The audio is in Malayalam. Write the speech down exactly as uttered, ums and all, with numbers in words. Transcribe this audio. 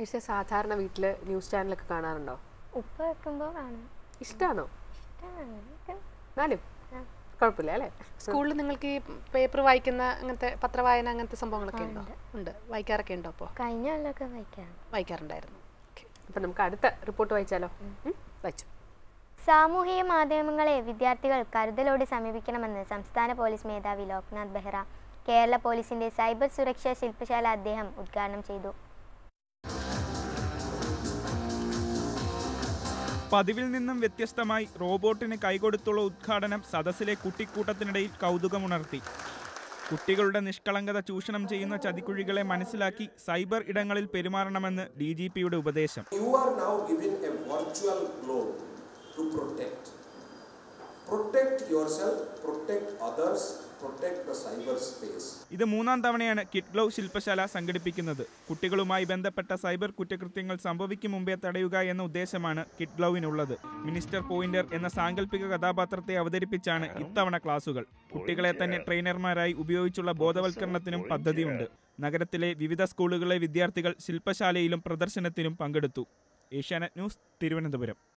പക്ഷേ സാധാരണ വീട്ടിൽ ന്യൂസ് ചാനലൊക്കെ കാണാറുണ്ടോ? ഉപ്പ വെക്കുമ്പോൾ കാണും. ഇഷ്ടമാണോ? എന്നാലും കുഴപ്പമില്ല അല്ലേ? സ്കൂളിൽ നിങ്ങൾക്ക് ഈ പേപ്പർ വായിക്കുന്ന അങ്ങനത്തെ പത്രവായന അങ്ങനത്തെ സംഭവങ്ങളൊക്കെ ഉണ്ടോ? ഉണ്ട്. വായിക്കാറൊക്കെ ഉണ്ടോ? അപ്പോൾ കഴിഞ്ഞ കൊല്ലമൊക്കെ വായിക്കാറുണ്ട് വായിക്കാറുണ്ടായിരുന്നു. അപ്പം നമുക്ക് അടുത്ത റിപ്പോർട്ട് വായിച്ചാലോ? വായിച്ചു. സാമൂഹിക മാധ്യമങ്ങളെ വിദ്യാർത്ഥികൾ കരുതലോടെ സമീപിക്കണമെന്ന് സംസ്ഥാന പോലീസ് മേധാവി ലോക്നാഥ് ബെഹ്റ കേരള പോലീസിന്റെ സൈബർ സുരക്ഷാ ശില്പശാല അദ്ദേഹം ഉദ്ഘാടനം ചെയ്തു. പതിവിൽ നിന്നും വ്യത്യസ്തമായി റോബോട്ടിന് കൈകൊടുത്തുള്ള ഉദ്ഘാടനം സദസ്സിലെ കുട്ടിക്കൂട്ടത്തിനിടയിൽ കൗതുകമുണർത്തി. കുട്ടികളുടെ നിഷ്കളങ്കത ചൂഷണം ചെയ്യുന്ന ചതിക്കുഴികളെ മനസ്സിലാക്കി സൈബർ ഇടങ്ങളിൽ പെരുമാറണമെന്ന് ഡി ജി പിയുടെ ഉപദേശം. ഇത് മൂന്നാം തവണയാണ് കിഡ് ഗ്ലൗ ശില്പശാല സംഘടിപ്പിക്കുന്നത്. കുട്ടികളുമായി ബന്ധപ്പെട്ട സൈബർ കുറ്റകൃത്യങ്ങൾ സംഭവിക്കും മുമ്പേ തടയുക എന്ന ഉദ്ദേശമാണ് കിഡ് ഗ്ലൗവിനുള്ളത്. മിനിസ്റ്റർ പോയിന്റർ എന്ന സാങ്കല്പിക കഥാപാത്രത്തെ അവതരിപ്പിച്ചാണ് ഇത്തവണ ക്ലാസുകൾ. കുട്ടികളെ തന്നെ ട്രെയിനർമാരായി ഉപയോഗിച്ചുള്ള ബോധവൽക്കരണത്തിനും പദ്ധതിയുണ്ട്. നഗരത്തിലെ വിവിധ സ്കൂളുകളിലെ വിദ്യാർത്ഥികൾ ശില്പശാലയിലും പ്രദർശനത്തിനും പങ്കെടുത്തു. ഏഷ്യാനെറ്റ് ന്യൂസ്, തിരുവനന്തപുരം.